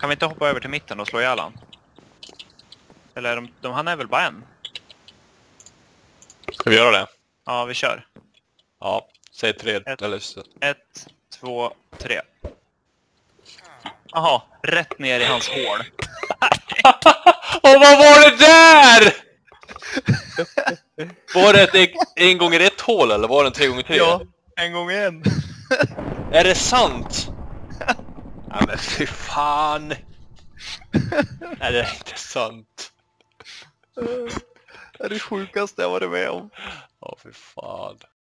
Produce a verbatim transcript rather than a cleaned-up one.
Kan vi inte hoppa över till mitten och slå ihjäl han? Eller de, de, han är väl bara en? Ska vi göra det? Ja, vi kör. Ja, säg tre. Ett. Eller så. Ett, två, tre. Jaha, rätt ner i hans hål. Och vad var det där? Var det ett en gånger ett hål eller var det en tre gånger tre? Ja, en gång en. Är det sant? Ja men fy fan. Nej, det är inte sant. Det är det sjukaste jag varit med om. Ja, fy fan.